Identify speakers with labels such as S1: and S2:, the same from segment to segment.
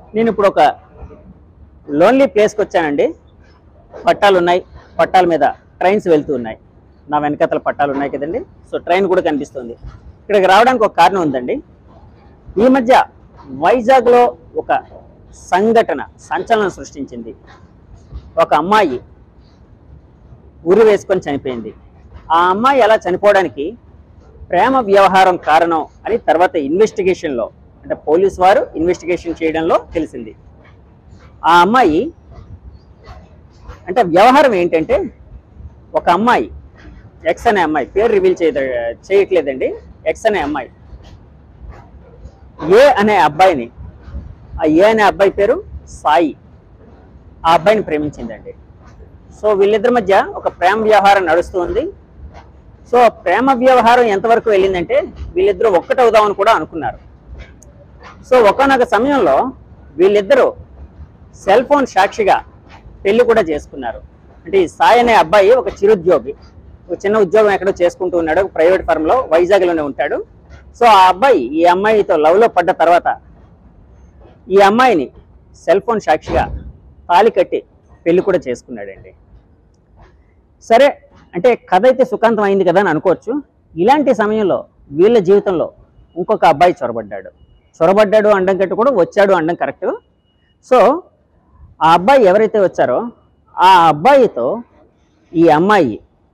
S1: నేను ఇప్పుడు ఒక లోన్లీ ప్లేస్కి వచ్చానండి. పట్టాలు ఉన్నాయి, పట్టాల మీద ట్రైన్స్ వెళ్తూ ఉన్నాయి. నా వెనకతల పట్టాలు ఉన్నాయి కదండి. సో ట్రైన్ కూడా కనిపిస్తుంది. ఇక్కడికి రావడానికి ఒక కారణం ఉందండి. ఈ మధ్య వైజాగ్లో ఒక సంచలనం సృష్టించింది. ఒక అమ్మాయి ఉరి వేసుకొని చనిపోయింది. ఆ అమ్మాయి అలా చనిపోవడానికి ప్రేమ వ్యవహారం కారణం అని తర్వాత ఇన్వెస్టిగేషన్లో, అంటే పోలీసు వారు ఇన్వెస్టిగేషన్ చేయడంలో తెలిసింది. ఆ అమ్మాయి అంటే వ్యవహారం ఏంటంటే, ఒక అమ్మాయి ఎక్స్ అనే అమ్మాయి, పేరు రివీల్ చేయట్లేదండి, ఎక్స్ అనే అమ్మాయి ఏ అనే అబ్బాయిని, ఆ ఏ అనే అబ్బాయి పేరు సాయి, ఆ అబ్బాయిని ప్రేమించిందండి. సో వీళ్ళిద్దరి మధ్య ఒక ప్రేమ వ్యవహారం నడుస్తూ ఉంది. సో ప్రేమ వ్యవహారం ఎంతవరకు వెళ్ళిందంటే వీళ్ళిద్దరూ ఒక్కటవుదామని కూడా అనుకున్నారు. సో ఒకానొక సమయంలో వీళ్ళిద్దరూ సెల్ ఫోన్ సాక్షిగా పెళ్లి కూడా చేసుకున్నారు. అంటే ఈ సాయి అనే అబ్బాయి ఒక చిరుద్యోగి, ఒక చిన్న ఉద్యోగం ఎక్కడో చేసుకుంటూ ఉన్నాడు, ఒక ప్రైవేట్ ఫర్మ్లో వైజాగ్లోనే ఉంటాడు. సో ఆ అబ్బాయి ఈ అమ్మాయితో లవ్లో పడ్డ తర్వాత ఈ అమ్మాయిని సెల్ ఫోన్ సాక్షిగా తాళి కట్టి పెళ్లి కూడా చేసుకున్నాడండి. సరే, అంటే కథ అయితే సుఖాంతం అయింది కదా అని అనుకోవచ్చు. ఇలాంటి సమయంలో వీళ్ళ జీవితంలో ఇంకొక అబ్బాయి చొరబడ్డాడు అండం కట్టు కూడా వచ్చాడు అండం కరెక్ట్. సో ఆ అబ్బాయి ఎవరైతే వచ్చారో ఆ అబ్బాయితో ఈ అమ్మాయి,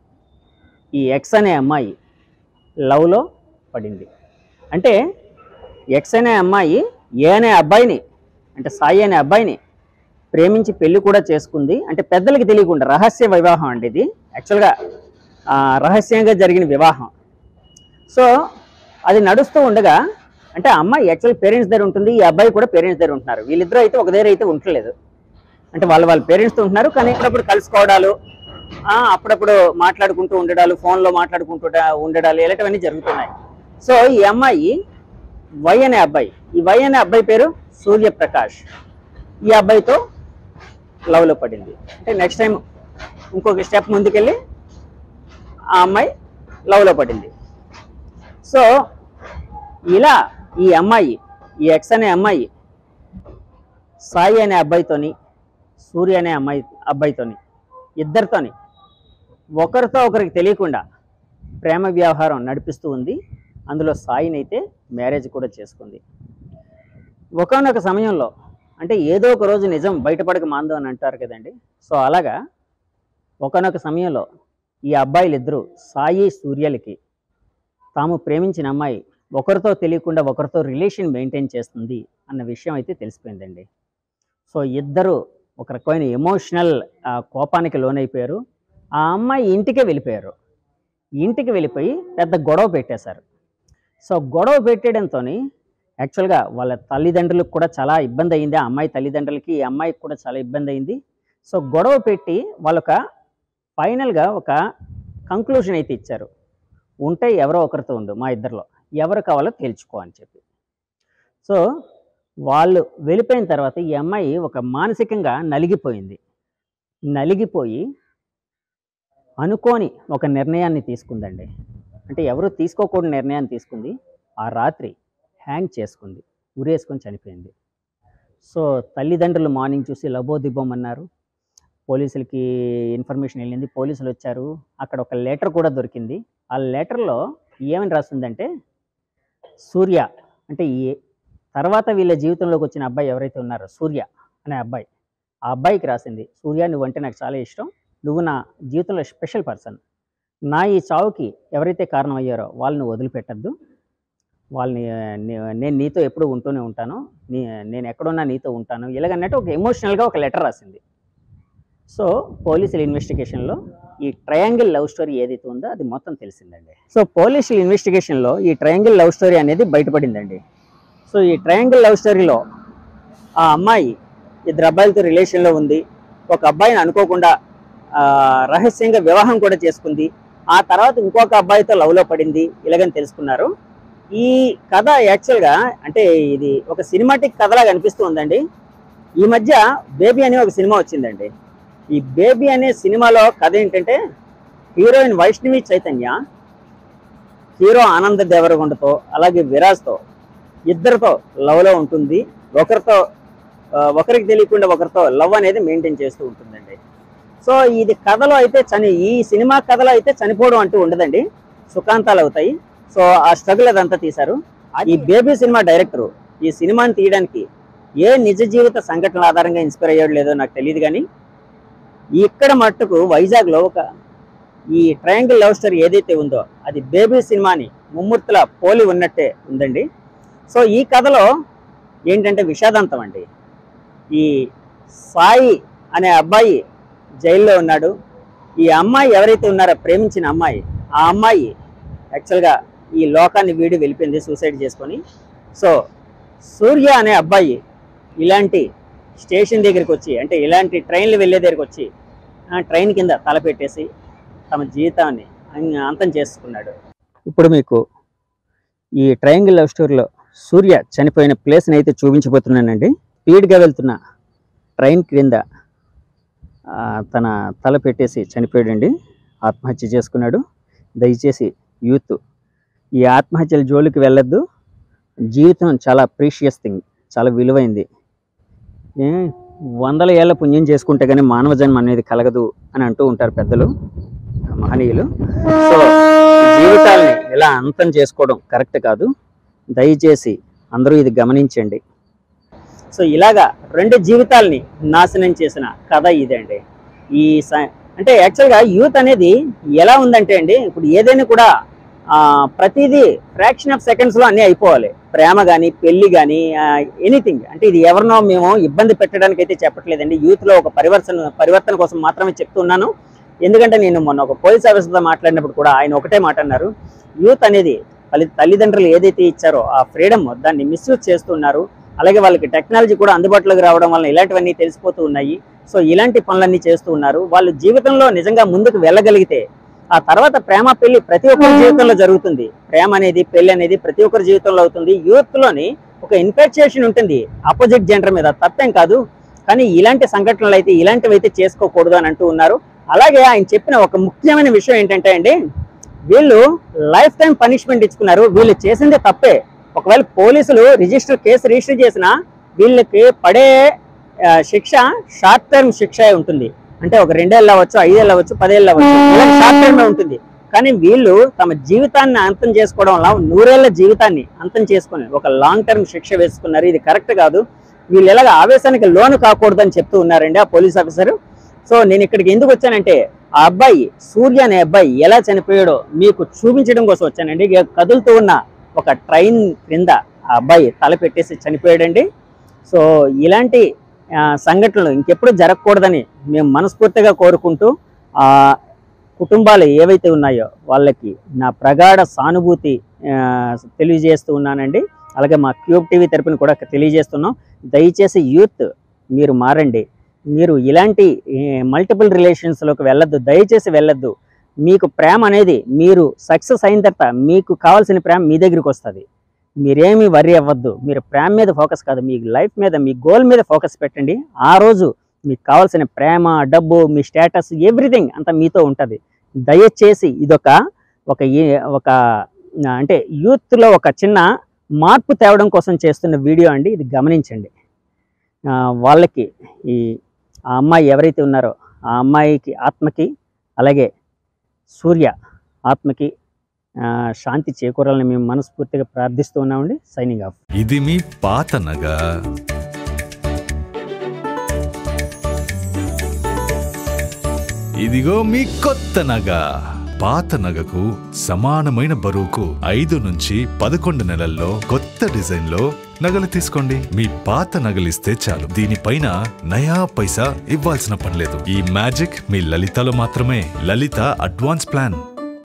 S1: ఈ ఎక్స్ అనే అమ్మాయి లవ్లో పడింది. అంటే ఎక్స్ అనే అమ్మాయి ఏ అనే అబ్బాయిని, అంటే సాయి అనే అబ్బాయిని ప్రేమించి పెళ్లి కూడా చేసుకుంది. అంటే పెద్దలకి తెలియకుండా రహస్య వివాహం అండి ఇది. యాక్చువల్గా రహస్యంగా జరిగిన వివాహం. సో అది నడుస్తూ ఉండగా, అంటే అమ్మాయి యాక్చువల్ పేరెంట్స్ దగ్గర ఉంటుంది, ఈ అబ్బాయి కూడా పేరెంట్స్ దగ్గర ఉంటున్నారు. వీళ్ళిద్దరూ అయితే ఒక దగ్గర అయితే ఉండలేదు. అంటే వాళ్ళ పేరెంట్స్తో ఉంటున్నారు, కానీ అప్పుడప్పుడు కలుసుకోవడాలు, అప్పుడప్పుడు మాట్లాడుకుంటూ ఉండడాలు, ఫోన్లో మాట్లాడుకుంటూ ఉండడాలు, ఇలాంటివన్నీ జరుగుతున్నాయి. సో ఈ అమ్మాయి వై అనే అబ్బాయి, ఈ వై అనే అబ్బాయి పేరు సూర్యప్రకాష్, ఈ అబ్బాయితో లవ్లో పడింది. అంటే నెక్స్ట్ టైం ఇంకొక స్టెప్ ముందుకెళ్ళి ఆ అమ్మాయి లవ్లో పడింది. సో ఇలా ఈ అమ్మాయి, ఈ ఎక్స్ అనే అమ్మాయి సాయి అనే అబ్బాయితోని, సూర్య అనే అబ్బాయితోని, ఇద్దరితోని ఒకరితో ఒకరికి తెలియకుండా ప్రేమ వ్యవహారం నడిపిస్తూ ఉంది. అందులో సాయిని అయితే మ్యారేజ్ కూడా చేసుకుంది. ఒకానొక సమయంలో, అంటే ఏదో ఒక రోజు నిజం బయటపడక మాందు అని అంటారు కదండి. సో అలాగా ఒకానొక సమయంలో ఈ అబ్బాయిలిద్దరూ సాయి సూర్యలకి తాము ప్రేమించిన అమ్మాయి ఒకరితో తెలియకుండా ఒకరితో రిలేషన్ మెయింటైన్ చేస్తుంది అన్న విషయం అయితే తెలిసిపోయిందండి. సో ఇద్దరు ఒక రకమైన ఎమోషనల్ కోపానికి లోనైపోయారు. ఆ అమ్మాయి ఇంటికే వెళ్ళిపోయారు. ఇంటికి వెళ్ళిపోయి పెద్ద గొడవ పెట్టేశారు. సో గొడవ పెట్టేయడంతో యాక్చువల్గా వాళ్ళ తల్లిదండ్రులకు కూడా చాలా ఇబ్బంది అయింది. ఆ అమ్మాయి తల్లిదండ్రులకి, ఈ అమ్మాయికి కూడా చాలా ఇబ్బంది అయింది. సో గొడవ పెట్టి వాళ్ళొక ఫైనల్గా ఒక కంక్లూజన్ అయితే ఇచ్చారు. ఉంటే ఎవరో ఒకరితో ఉండు, మా ఇద్దరిలో ఎవరు కావాలో తేల్చుకో అని చెప్పి. సో వాళ్ళు వెళ్ళిపోయిన తర్వాత ఈ అమ్మాయి ఒక మానసికంగా నలిగిపోయి అనుకోని ఒక నిర్ణయాన్ని తీసుకుందండి. అంటే ఎవరు తీసుకోకూడని నిర్ణయాన్ని తీసుకుంది. ఆ రాత్రి హ్యాంగ్ చేసుకుంది, ఉరేసుకొని చనిపోయింది. సో తల్లిదండ్రులు మార్నింగ్ చూసి లబోదిబ్బమన్నారు. పోలీసులకి ఇన్ఫర్మేషన్ వెళ్ళింది, పోలీసులు వచ్చారు. అక్కడ ఒక లెటర్ కూడా దొరికింది. ఆ లెటర్లో ఏమని రాస్తుందంటే, సూర్య అంటే ఈ తర్వాత వీళ్ళ జీవితంలోకి వచ్చిన అబ్బాయి ఎవరైతే ఉన్నారో సూర్య అనే అబ్బాయి, ఆ అబ్బాయికి రాసింది, సూర్య నువ్వంటే నాకు చాలా ఇష్టం, నువ్వు నా జీవితంలో స్పెషల్ పర్సన్, నా ఈ చావుకి ఎవరైతే కారణం అయ్యారో వాళ్ళని వదిలిపెట్టద్దు, వాళ్ళని నేను నీతో ఎప్పుడు ఉంటూనే ఉంటాను, నేను ఎక్కడున్నా నీతో ఉంటాను, ఇలాగన్నట్టు ఒక ఎమోషనల్గా ఒక లెటర్ రాసింది. సో పోలీసుల ఇన్వెస్టిగేషన్లో ఈ ట్రయాంగిల్ లవ్ స్టోరీ ఏదైతే ఉందో అది మొత్తం తెలిసిందండి. సో పోలీసుల ఇన్వెస్టిగేషన్లో ఈ ట్రయాంగిల్ లవ్ స్టోరీ అనేది బయటపడిందండి. సో ఈ ట్రయాంగిల్ లవ్ స్టోరీలో ఆ అమ్మాయి ఇద్దరు అబ్బాయిలతో రిలేషన్లో ఉంది. ఒక అబ్బాయిని అనుకోకుండా రహస్యంగా వివాహం కూడా చేసుకుంది. ఆ తర్వాత ఇంకొక అబ్బాయితో లవ్లో పడింది, ఇలాగని తెలుసుకున్నారు. ఈ కథ యాక్చువల్గా అంటే ఇది ఒక సినిమాటిక్ కథలాగా అనిపిస్తూ ఉందండి. ఈ మధ్య బేబీ అనే ఒక సినిమా వచ్చిందండి. ఈ బేబీ అనే సినిమాలో కథ ఏంటంటే, హీరోయిన్ వైష్ణవి చైతన్య హీరో ఆనంద దేవరకొండతో అలాగే విరాజ్తో ఇద్దరితో లవ్లో ఉంటుంది. ఒకరితో ఒకరికి తెలియకుండా ఒకరితో లవ్ అనేది మెయింటైన్ చేస్తూ ఉంటుందండి. సో ఇది కథలో అయితే ఈ సినిమా కథలో అయితే చనిపోవడం అంటూ ఉండదండి, సుఖాంతాలు అవుతాయి. సో ఆ స్ట్రగుల్ అదంతా తీశారు. ఈ బేబీ సినిమా డైరెక్టరు ఈ సినిమాని తీయడానికి ఏ నిజ జీవిత సంఘటనల ఆధారంగా ఇన్స్పైర్ అయ్యాడు లేదో నాకు తెలియదు, కానీ ఇక్కడ మట్టుకు వైజాగ్లో ఈ ట్రయాంగిల్ లవ్ స్టోరీ ఏదైతే ఉందో అది బేబీ సినిమాని ముమ్మూర్తుల పోలి ఉన్నట్టే ఉందండి. సో ఈ కథలో ఏంటంటే విషాదాంతం అండి. ఈ సాయి అనే అబ్బాయి జైల్లో ఉన్నాడు. ఈ అమ్మాయి ఎవరైతే ఉన్నారో ప్రేమించిన అమ్మాయి, ఆ అమ్మాయి యాక్చువల్గా ఈ లోకాన్ని వీడి వెళ్ళిపోయింది సూసైడ్ చేసుకొని. సో సూర్య అనే అబ్బాయి ఇలాంటి స్టేషన్ దగ్గరికి వచ్చి, అంటే ఇలాంటి ట్రైన్లు వెళ్ళే దగ్గరికి వచ్చి ట్రైన్ కింద తలపెట్టేసి తమ జీవితాన్ని అంతం చేసుకున్నాడు. ఇప్పుడు మీకు ఈ ట్రయాంగిల్ లవ్ స్టోరీలో సూర్య చనిపోయిన ప్లేస్ని అయితే చూపించబోతున్నానండి. స్పీడ్గా వెళ్తున్న ట్రైన్ క్రింద తన తల పెట్టేసి చనిపోయాడండి, ఆత్మహత్య చేసుకున్నాడు. దయచేసి యూత్ ఈ ఆత్మహత్యల జోలికి వెళ్ళొద్దు. జీవితం చాలా ప్రీషియస్ థింగ్, చాలా విలువైంది. వందల ఏళ్ళ పుణ్యం చేసుకుంటే కానీ మానవ జన్మ అనేది కలగదు అని అంటూ ఉంటారు పెద్దలు, మహనీయులు. సో జీవితాల్ని ఇలా అంతం చేసుకోవడం కరెక్ట్ కాదు. దయచేసి అందరూ ఇది గమనించండి. సో ఇలాగా 2 జీవితాల్ని నాశనం చేసిన కథ ఇదండి. అంటే యాక్చువల్గా యూత్ అనేది ఎలా ఉందంటే అండి, ఇప్పుడు ఏదైనా కూడా ప్రతిదీ ఫ్రాక్షన్ ఆఫ్ సెకండ్స్లో అన్నీ అయిపోవాలి. ప్రేమ కానీ పెళ్లి కానీ ఎనీథింగ్. అంటే ఇది ఎవరినో మేము ఇబ్బంది పెట్టడానికి అయితే చెప్పట్లేదండి. యూత్లో ఒక పరివర్తన కోసం మాత్రమే చెప్తున్నాను. ఎందుకంటే నేను మొన్న ఒక పోలీస్ ఆఫీసర్తో మాట్లాడినప్పుడు కూడా ఆయన ఒకటే మాట అన్నారు, యూత్ అనేది తల్లిదండ్రులు ఏదైతే ఇచ్చారో ఆ ఫ్రీడమ్ దాన్ని మిస్యూజ్ చేస్తున్నారు. అలాగే వాళ్ళకి టెక్నాలజీ కూడా అందుబాటులోకి రావడం వల్ల ఇలాంటివన్నీ తెలిసిపోతూ ఉన్నాయి. సో ఇలాంటి పనులన్నీ చేస్తూ ఉన్నారు. వాళ్ళు జీవితంలో నిజంగా ముందుకు వెళ్ళగలిగితే ఆ తర్వాత ప్రేమ పెళ్లి ప్రతి ఒక్కరి జీవితంలో జరుగుతుంది. ప్రేమ అనేది పెళ్లి అనేది ప్రతి ఒక్కరి జీవితంలో అవుతుంది. యూత్లోని ఒక ఇన్ఫాక్చుయేషన్ ఉంటుంది ఆపోజిట్ జెండర్ మీద, తప్పేం కాదు. కానీ ఇలాంటి సంఘటనలు అయితే ఇలాంటివి అయితే చేసుకోకూడదు అని అంటూ ఉన్నారు. అలాగే ఆయన చెప్పిన ఒక ముఖ్యమైన విషయం ఏంటంటే అండి, వీళ్ళు లైఫ్ టైం పనిష్మెంట్ ఇచ్చుకున్నారు. వీళ్ళు చేసిందే తప్పే. ఒకవేళ పోలీసులు కేసు రిజిస్టర్ చేసినా వీళ్ళకి పడే శిక్ష షార్ట్ టర్మ్ శిక్ష ఉంటుంది. అంటే ఒక 2 ఏళ్ళు అవ్వచ్చు, 5 ఏళ్ళు అవ్వచ్చు, 10 ఏళ్ళు అవ్వచ్చు, ఇలా షార్ట్ టర్మే ఉంటుంది. కానీ వీళ్ళు తమ జీవితాన్ని అంతం చేసుకోవడం వల్ల 100 ఏళ్ల జీవితాన్ని అంతం చేసుకుని ఒక లాంగ్ టర్మ్ శిక్ష వేసుకున్నారు. ఇది కరెక్ట్ కాదు. వీళ్ళు ఎలాగ ఆవేశానికి లోను కాకూడదు అని చెప్తూ ఉన్నారండి ఆ పోలీస్ ఆఫీసర్. సో నేను ఇక్కడికి ఎందుకు వచ్చానంటే ఆ అబ్బాయి సూర్య అనే అబ్బాయి ఎలా చనిపోయాడో మీకు చూపించడం కోసం వచ్చానండి. కదులుతూ ఉన్న ఒక ట్రైన్ క్రింద ఆ అబ్బాయి తల పెట్టేసి చనిపోయాడండి. సో ఇలాంటి సంఘటనలు ఇంకెప్పుడు జరగకూడదని మేము మనస్ఫూర్తిగా కోరుకుంటూ ఆ కుటుంబాలు ఏవైతే ఉన్నాయో వాళ్ళకి నా ప్రగాఢ సానుభూతి తెలియజేస్తూ ఉన్నానండి. అలాగే మా క్యూబ్ టీవీ తరపున కూడా తెలియజేస్తున్నాం. దయచేసి యూత్ మీరు మారండి. మీరు ఇలాంటి మల్టిపుల్ రిలేషన్స్లోకి వెళ్ళొద్దు, దయచేసి వెళ్ళొద్దు. మీకు ప్రేమ అనేది మీరు సక్సెస్ అయిన తర్వాత మీకు కావాల్సిన ప్రేమ మీ దగ్గరికి వస్తుంది. మీరేమీ వరి అవ్వద్దు. మీరు ప్రేమ మీద ఫోకస్ కాదు, మీ లైఫ్ మీద, మీ గోల్ మీద ఫోకస్ పెట్టండి. ఆ రోజు మీకు కావాల్సిన ప్రేమ, డబ్బు, మీ స్టేటస్, ఎవ్రీథింగ్ అంతా మీతో ఉంటుంది. దయచేసి ఇదొక ఒక అంటే యూత్లో ఒక చిన్న మార్పు తేవడం కోసం చేస్తున్న వీడియో అండి. ఇది గమనించండి. వాళ్ళకి ఆ అమ్మాయి ఎవరైతే ఉన్నారో ఆ అమ్మాయికి ఆత్మకి, అలాగే సూర్య ఆత్మకి శాంతి చేకూరాలని మేము మనస్ఫూర్తిగా ప్రార్థిస్తూ ఉన్నామండి. Signing off.
S2: ఇది మీ పాత నగ, ఇదిగో మీ కొత్త నగ. పాత నగకు సమానమైన బరువుకు 5 నుంచి 11 నెలల్లో కొత్త డిజైన్ లో నగలు తీసుకోండి. మీ పాత నగలిస్తే చాలు, దీనిపైన నయా పైసా ఇవ్వాల్సిన పనిలేదు. ఈ మ్యాజిక్ మీ లలితలో మాత్రమే. Lalitha advance plan.